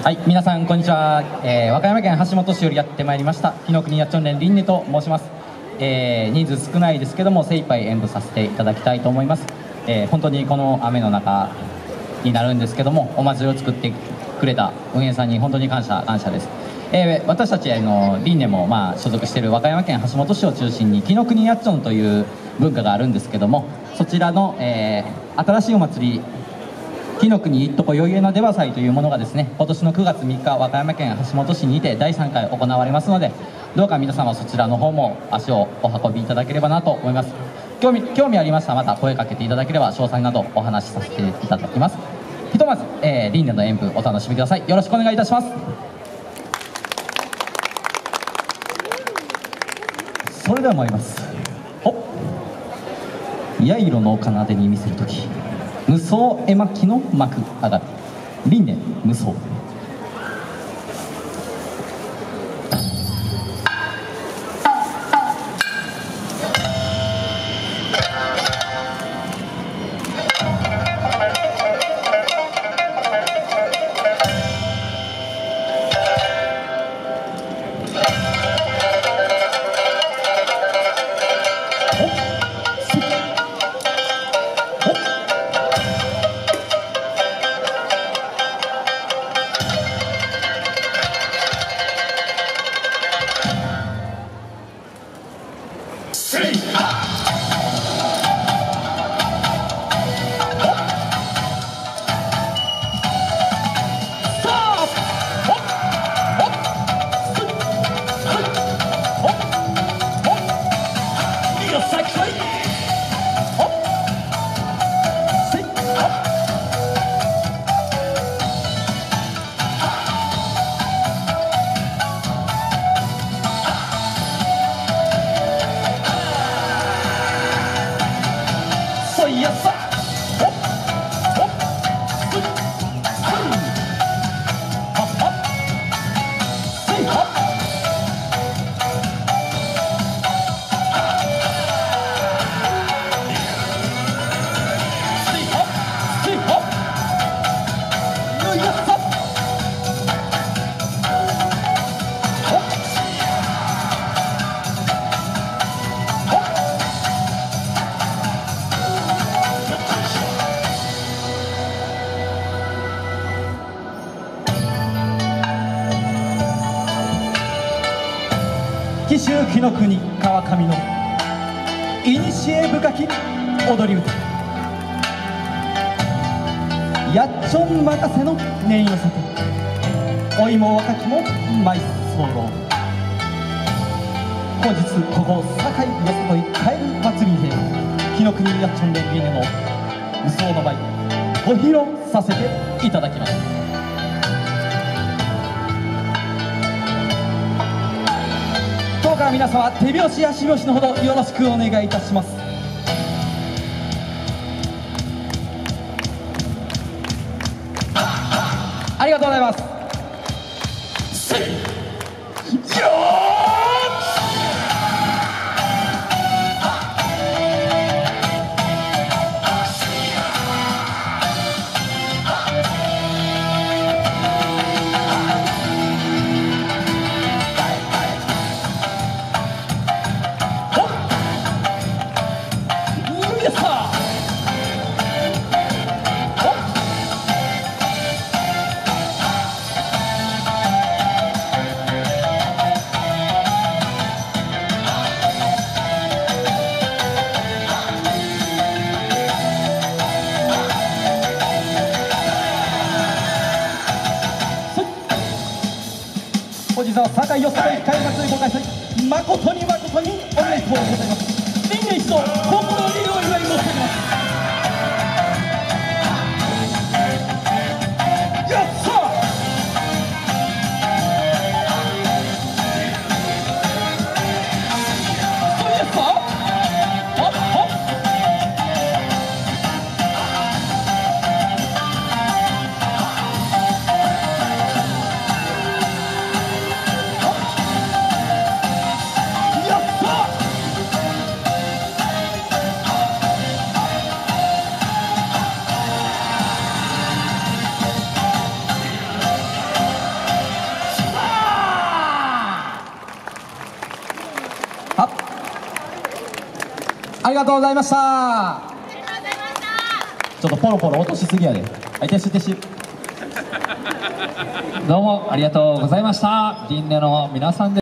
はい、皆さんこんにちは、和歌山県橋本市よりやってまいりました紀の国やっちょん連りんねと申します。人数少ないですけども精一杯演舞させていただきたいと思います。本当にこの雨の中になるんですけども、お祭りを作ってくれた運営さんに本当に感謝です。私たちのりんねも所属している和歌山県橋本市を中心に紀の国やっちょんという文化があるんですけども、そちらの、新しいお祭り紀の国いっとこよいえの出羽祭というものがですね、今年の9月3日和歌山県橋本市にて第3回行われますので、どうか皆様そちらの方も足をお運びいただければなと思います。興味ありましたらまた声かけていただければ詳細などお話しさせていただきます。ひとまず、りんねの演舞お楽しみください。よろしくお願いいたします。それでは参ります。八色の奏でに見せる時、無双絵巻の幕上がるりんね無双。紀州紀の国川上のいにしえ深き踊り歌、やっちょん任せの念寄せてお芋若きも舞候。本日ここ堺よさとい帰る祭りにて紀の国やっちょん連りんねの無双の舞ご披露させていただきます。どうか皆様手拍子足拍子のほどよろしくお願いいたします。ありがとうございます。本日は堺よさとい帰り祭りご開催誠におめでとうございます。りんね一同心よりお祝い申し上げます。 ありがとうございました。ちょっとポロポロ落としすぎやで。はい、撤収撤収。 どうもありがとうございました。リンネの皆さんです。